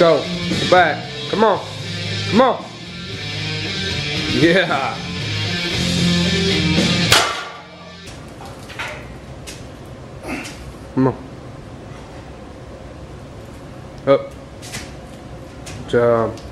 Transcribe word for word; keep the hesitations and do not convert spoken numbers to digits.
go. Go back. Come on. Come on. Yeah. Come on. Up. Good job.